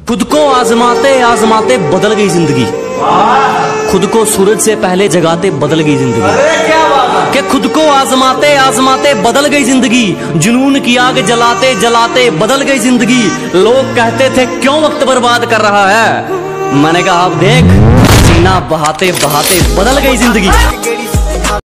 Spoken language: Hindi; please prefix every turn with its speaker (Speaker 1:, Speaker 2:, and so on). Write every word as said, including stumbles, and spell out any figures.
Speaker 1: खुद को आजमाते आजमाते बदल गई जिंदगी। खुद को सूरज से पहले जगाते बदल गई जिंदगी। कि खुद को आजमाते आजमाते बदल गई जिंदगी। जुनून की आग जलाते जलाते बदल गई जिंदगी। लोग कहते थे क्यों वक्त बर्बाद कर रहा है, मैंने कहा आप देख सीना बहाते बहाते बदल गई जिंदगी।